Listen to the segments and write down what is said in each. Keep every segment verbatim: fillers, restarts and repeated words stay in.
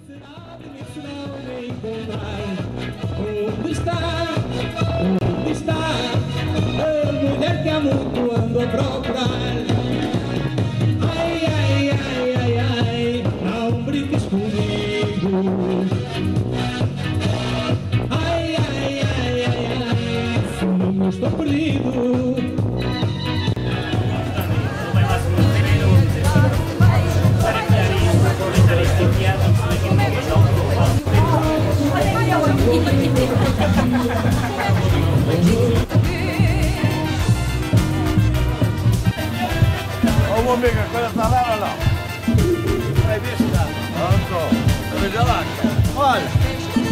será de mim se não me encontrar? Onde está? Onde está a mulher que há muito ando a procurar? Ai, ai, ai, ai, ai, não brinques comigo. Ai, ai, ai, ai, ai, se eu estou perdido. Ô, amiga, agora está lá ou não? Vai ver se está. Pronto. Veja lá. Olha.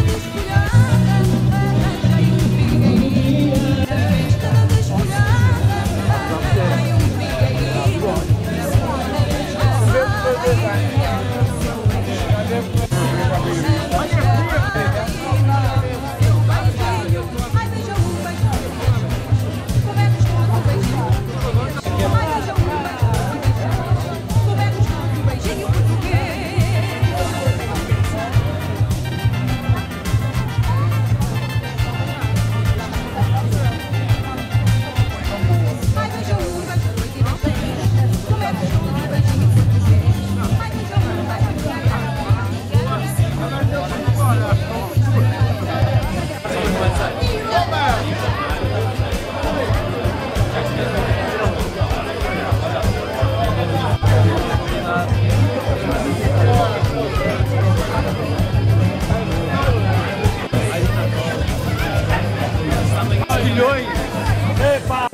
Milhões! Epa!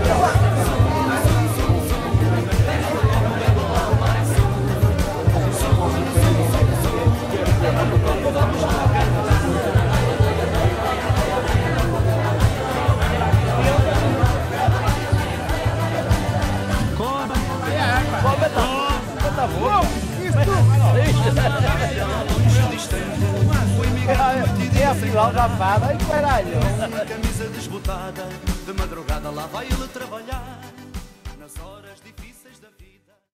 É a final da fada, ai caralho! Camisa desbotada, de madrugada lá vai ele trabalhar, nas horas difíceis da vida.